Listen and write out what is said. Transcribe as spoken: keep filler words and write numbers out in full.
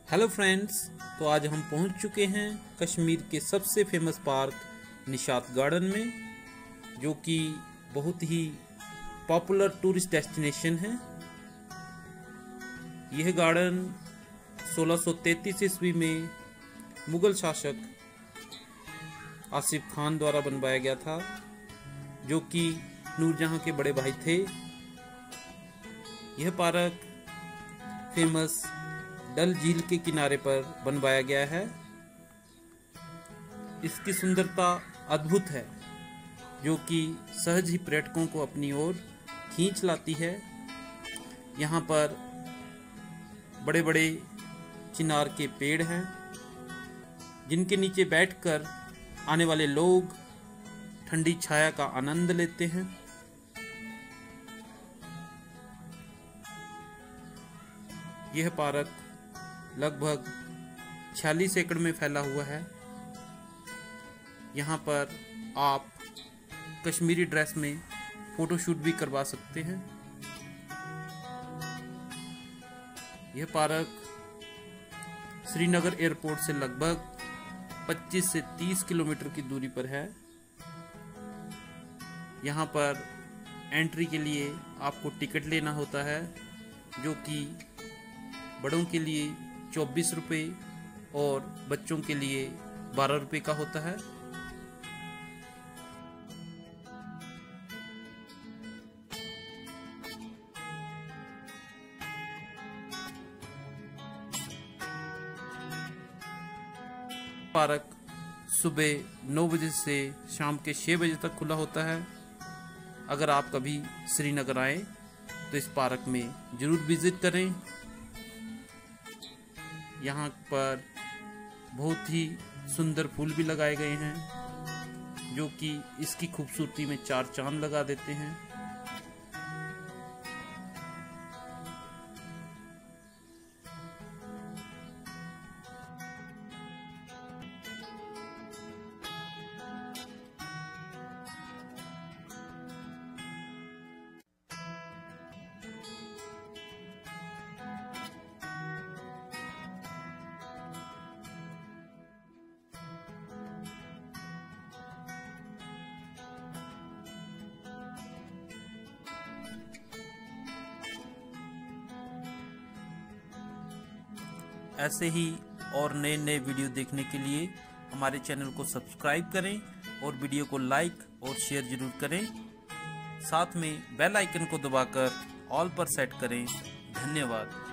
Hello friends, तो आज हम पहुंच चुके हैं कश्मीर के सबसे फेमस पार्क निशात गार्डन में, जो कि बहुत ही पॉपुलर टूरिस्ट डेस्टिनेशन है। यह गार्डन सोलह सौ तैंतीस ईस्वी में मुगल शासक आसिफ खान द्वारा बनवाया गया था, जो कि नूरजहां के बड़े भाई थे। यह पार्क फेमस डल झील के किनारे पर बनवाया गया है। इसकी सुंदरता अद्भुत है, जो कि सहज ही पर्यटकों को अपनी ओर खींच लाती है। यहाँ पर बड़े बड़े चिनार के पेड़ हैं, जिनके नीचे बैठकर आने वाले लोग ठंडी छाया का आनंद लेते हैं। यह पार्क लगभग छियालीस एकड़ में फैला हुआ है। यहाँ पर आप कश्मीरी ड्रेस में फोटोशूट भी करवा सकते हैं। यह पार्क श्रीनगर एयरपोर्ट से लगभग पच्चीस से तीस किलोमीटर की दूरी पर है। यहाँ पर एंट्री के लिए आपको टिकट लेना होता है, जो कि बड़ों के लिए चौबीस रुपये और बच्चों के लिए बारह रुपये का होता है। पार्क सुबह नौ बजे से शाम के छः बजे तक खुला होता है। अगर आप कभी श्रीनगर आए तो इस पार्क में ज़रूर विजिट करें। यहाँ पर बहुत ही सुंदर फूल भी लगाए गए हैं, जो कि इसकी खूबसूरती में चार चांद लगा देते हैं। ऐसे ही और नए नए वीडियो देखने के लिए हमारे चैनल को सब्सक्राइब करें और वीडियो को लाइक और शेयर जरूर करें। साथ में बेल आइकन को दबाकर ऑल पर सेट करें। धन्यवाद।